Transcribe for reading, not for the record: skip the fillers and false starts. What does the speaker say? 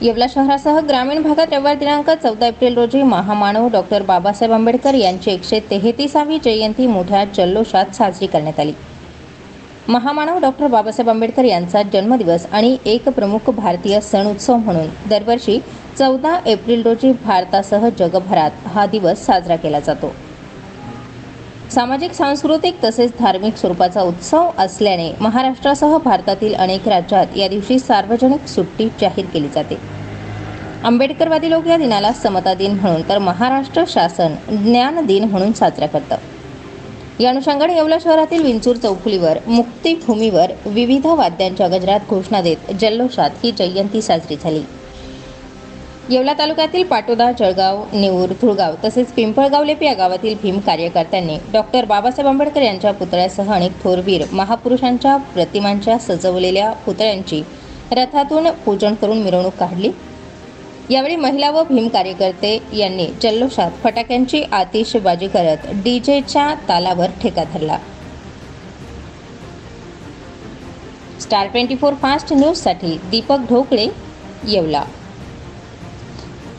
येवला शहरासह ग्रामीण भागात रविवार दिनांक 14 एप्रिल रोजी महामानव डॉक्टर बाबासाहेब आंबेडकर यांची 133वी जयंती मोठ्या जल्लोषात साजरी करण्यात आली। महामानव डॉक्टर बाबासाहेब आंबेडकर यांचा जन्मदिवस आणि एक प्रमुख भारतीय सण उत्सव म्हणून दरवर्षी 14 एप्रिल रोजी भारतासह जगभरात हा दिवस साजरा केला जातो। सामाजिक, सांस्कृतिक तसेच धार्मिक स्वरूपाचा उत्सव असल्याने महाराष्ट्रासह भारतातील अनेक राज्यात या दिवशी सार्वजनिक सुट्टी जाहीर केली जाते। आंबेडकरवादी लोक या दिनाला समता दिन म्हणून तर महाराष्ट्र शासन ज्ञान दिन म्हणून साजरा करतात। या अनुषंगाने येवला शहरातील विंचूर चौफुलीवर मुक्तीभूमीवर विविध वाद्यांच्या गजरात घोषणा देत जल्लोषात ही जयंती साजरी झाली। येवला तालुक्यातील पाटोदा, जळगाव, नेऊर, धुळगाव तसेच पिंपळगाव लेप या गावातील भीम कार्यकर्त्यांनी डॉक्टर बाबासाहेब आंबेडकर यांच्या पुतळ्यासह अनेक थोरवीर महापुरुषांच्या प्रतिमांच्या सजवलेल्या पुतळ्यांची रथातून पूजन करून मिरवणूक काढली। यावेळी महिला व भीम कार्यकर्ते यांनी जल्लोषात फटाक्यांची आतिषबाजी करत डीजेच्या तालावर ठेका धरला। स्टार 24 फास्ट न्यूज साठी दीपक ढोकळे, येवला।